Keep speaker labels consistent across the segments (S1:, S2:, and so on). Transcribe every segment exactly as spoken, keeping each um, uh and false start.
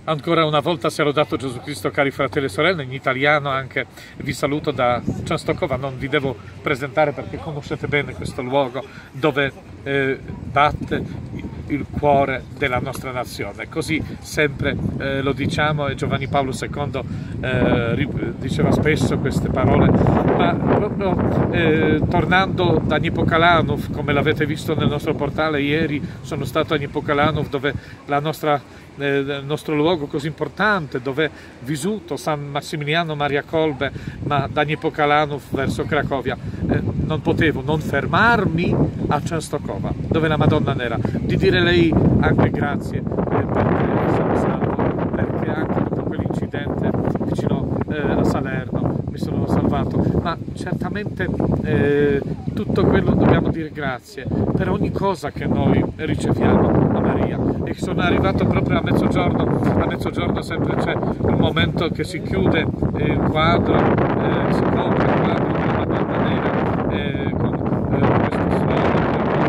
S1: Ancora una volta sia lodato Gesù Cristo, cari fratelli e sorelle, in italiano anche vi saluto da Częstochowa, non vi devo presentare perché conoscete bene questo luogo dove eh, batte il cuore della nostra nazione. Così sempre eh, lo diciamo, e Giovanni Paolo secondo eh, diceva spesso queste parole, ma proprio eh, tornando da Niepokalanów, come l'avete visto nel nostro portale ieri, sono stato a Niepokalanów, dove la nostra eh, il nostro luogo così importante, dove è vissuto San Massimiliano Maria Kolbe, ma da Niepokalanów verso Cracovia eh, non potevo non fermarmi a Częstochowa, dove la Madonna Nera, di dire lei anche grazie eh, perché sono salvo, perché anche dopo quell'incidente vicino eh, a Salerno mi sono salvato, ma certamente eh, tutto quello dobbiamo dire grazie per ogni cosa che noi riceviamo a Maria. E sono arrivato proprio a mezzogiorno, a mezzogiorno sempre c'è un momento che si chiude eh, il quadro, eh, si copre il quadro della Madonna Nera eh, con eh, questo suono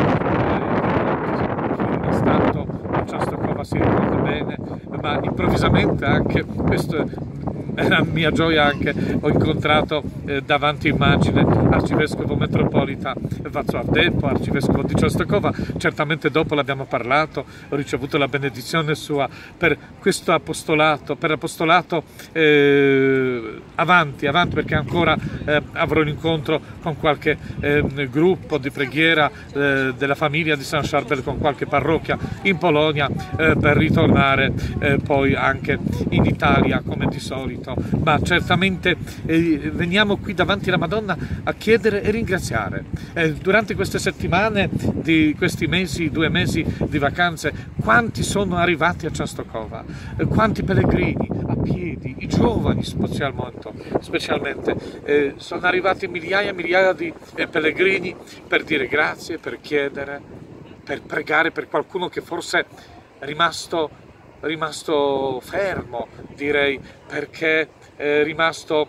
S1: che eh, è stato a Częstochowa si ricorda bene, ma improvvisamente anche questo è la mia gioia, anche ho incontrato eh, davanti immagine arcivescovo metropolita Wacław Dępo, arcivescovo di Częstochowa. Certamente dopo l'abbiamo parlato, ho ricevuto la benedizione sua per questo apostolato, per apostolato eh, avanti, avanti, perché ancora eh, avrò l'incontro con qualche eh, gruppo di preghiera eh, della famiglia di San Charbel, con qualche parrocchia in Polonia, eh, per ritornare eh, poi anche in Italia come di solito. Ma certamente eh, veniamo qui davanti alla Madonna a chiedere e ringraziare. Eh, durante queste settimane, di questi mesi, due mesi di vacanze, quanti sono arrivati a Częstochowa, eh, quanti pellegrini a piedi, i giovani specialmente, specialmente eh, sono arrivati migliaia e migliaia di eh, pellegrini per dire grazie, per chiedere, per pregare per qualcuno che forse è rimasto rimasto fermo, direi, perché è rimasto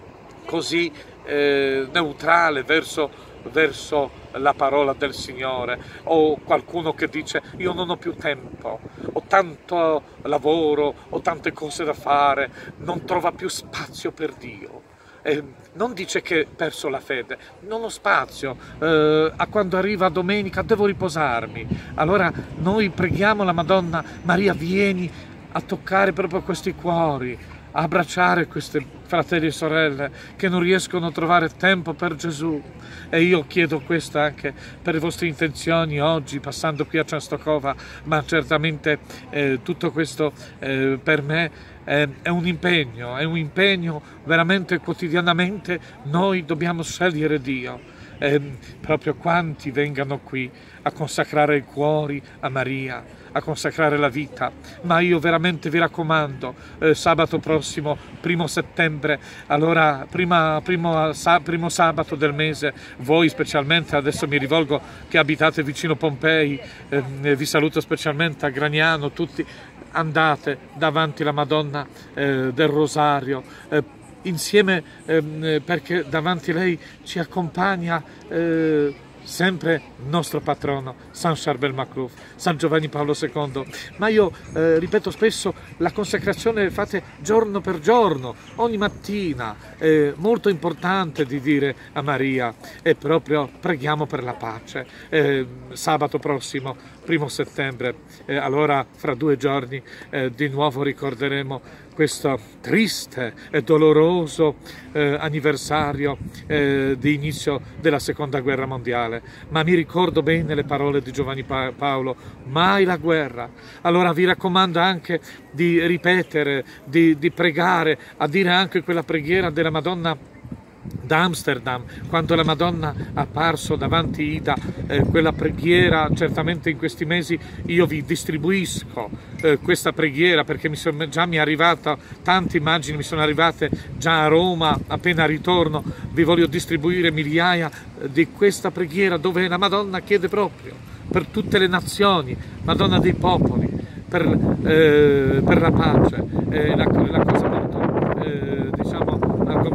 S1: così eh, neutrale verso, verso la parola del Signore, o qualcuno che dice io non ho più tempo, ho tanto lavoro, ho tante cose da fare, non trova più spazio per Dio. Eh, non dice che ha perso la fede, non ho spazio, eh, a quando arriva domenica devo riposarmi. Allora noi preghiamo la Madonna Maria, vieni a toccare proprio questi cuori, a abbracciare questi fratelli e sorelle che non riescono a trovare tempo per Gesù. E io chiedo questo anche per le vostre intenzioni oggi, passando qui a Częstochowa, ma certamente eh, tutto questo eh, per me è, è un impegno, è un impegno veramente quotidianamente. Noi dobbiamo scegliere Dio. Eh, proprio quanti vengano qui a consacrare i cuori a Maria, a consacrare la vita. Ma io veramente vi raccomando, eh, sabato prossimo, primo settembre, allora prima, primo, sa, primo sabato del mese, voi specialmente, adesso mi rivolgo che abitate vicino Pompei, eh, vi saluto specialmente a Gragnano, tutti andate davanti alla Madonna eh, del Rosario, eh, insieme, ehm, perché davanti a lei ci accompagna eh, sempre il nostro patrono San Charbel Makruf, San Giovanni Paolo secondo. Ma io eh, ripeto spesso, la consacrazione fate giorno per giorno, ogni mattina. È molto importante di dire a Maria, e proprio preghiamo per la pace. Eh, sabato prossimo, primo settembre, eh, allora fra due giorni eh, di nuovo ricorderemo questo triste e doloroso eh, anniversario eh, di inizio della seconda guerra mondiale. Ma mi ricordo bene le parole di Giovanni pa Paolo, mai la guerra. Allora vi raccomando anche di ripetere, di, di pregare, a dire anche quella preghiera della Madonna da Amsterdam, quando la Madonna ha apparso davanti Ida, eh, quella preghiera. Certamente in questi mesi io vi distribuisco eh, questa preghiera, perché mi son, già mi è arrivata, tante immagini mi sono arrivate già a Roma, appena ritorno vi voglio distribuire migliaia eh, di questa preghiera, dove la Madonna chiede proprio per tutte le nazioni, Madonna dei popoli, per, eh, per la pace. È la, la cosa molto, eh, diciamo, un argomento molto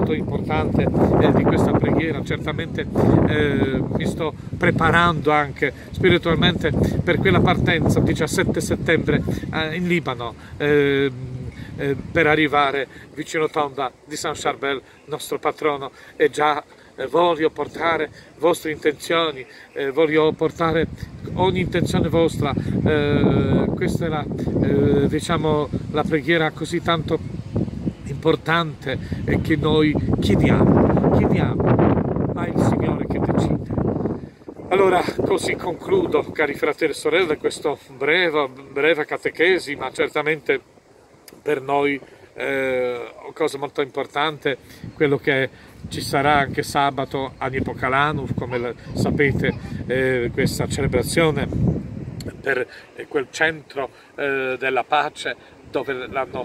S1: molto importante eh, di questa preghiera. Certamente eh, mi sto preparando anche spiritualmente per quella partenza il diciassette settembre eh, in Libano, eh, eh, per arrivare vicino Tomba di San Charbel, nostro patrono, e già eh, voglio portare vostre intenzioni, eh, voglio portare ogni intenzione vostra. Eh, questa è la, eh, diciamo, la preghiera così tanto importante eh, che noi chiediamo, chiediamo, ma è il Signore che decide. Allora, così concludo, cari fratelli e sorelle, questo breve, breve catechesi, ma certamente per noi eh, cosa molto importante, quello che ci sarà anche sabato a Nepocalano, come sapete, eh, questa celebrazione per quel centro eh, della pace dove, l'hanno,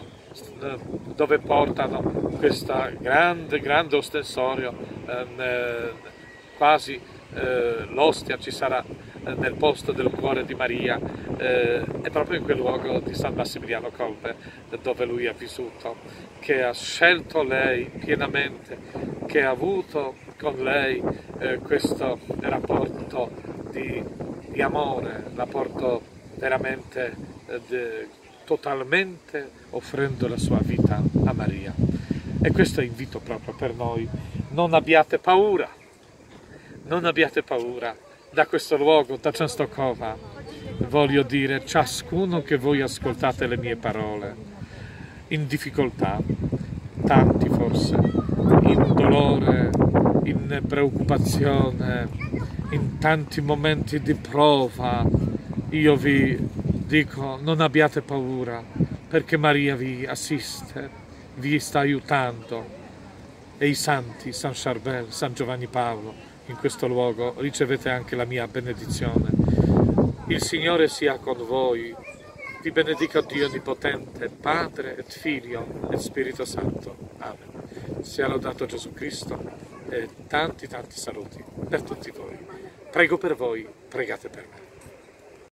S1: dove portano questa grande, grande ostensorio, eh, quasi eh, l'ostia ci sarà nel posto del cuore di Maria, eh, è proprio in quel luogo di San Massimiliano Kolbe dove lui ha vissuto, che ha scelto lei pienamente, che ha avuto con lei eh, questo rapporto di, di amore, rapporto veramente eh, de, totalmente offrendo la sua vita a Maria. E questo è invito proprio per noi: non abbiate paura, non abbiate paura. Da questo luogo, da Częstochowa, voglio dire, ciascuno che voi ascoltate le mie parole, in difficoltà, tanti forse, in dolore, in preoccupazione, in tanti momenti di prova, io vi dico, non abbiate paura, perché Maria vi assiste, vi sta aiutando, e i santi, San Charbel, San Giovanni Paolo, in questo luogo ricevete anche la mia benedizione. Il Signore sia con voi, vi benedica Dio Onnipotente, Padre et Figlio e Spirito Santo. Amen. Sia lodato Gesù Cristo, e tanti tanti saluti per tutti voi. Prego per voi, pregate per me.